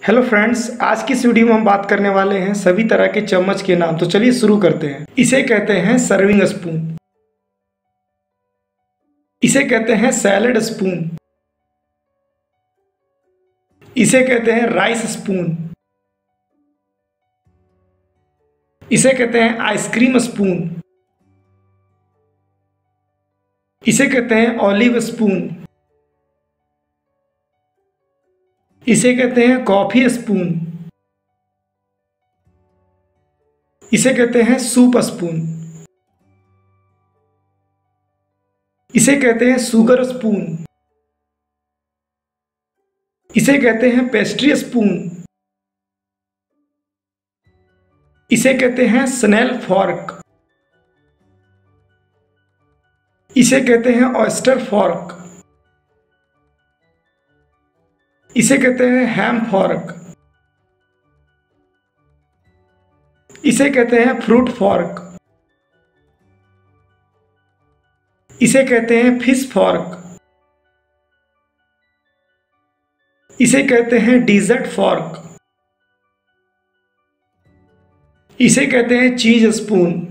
Hello friends, आज की इस वीडियो में हम बात करने वाले हैं सभी तरह के चम्मच के नाम। तो चलिए शुरू करते हैं। इसे कहते हैं सर्विंग स्पून, इसे कहते हैं सैलेड स्पून, इसे कहते हैं राइस स्पून, इसे कहते हैं आइसक्रीम स्पून, इसे कहते हैं ऑलिव स्पून, इसे कहते हैं कॉफी स्पून, इसे कहते हैं सूप स्पून, इसे कहते हैं शुगर स्पून, इसे कहते हैं पेस्ट्री स्पून, इसे कहते हैं स्नेल फॉर्क, इसे कहते हैं ऑयस्टर फॉर्क, इसे कहते हैं हैम फॉर्क, इसे कहते हैं फ्रूट फॉर्क, इसे कहते हैं फिश फॉर्क, इसे कहते हैं डिजर्ट फॉर्क, इसे कहते हैं चीज स्पून,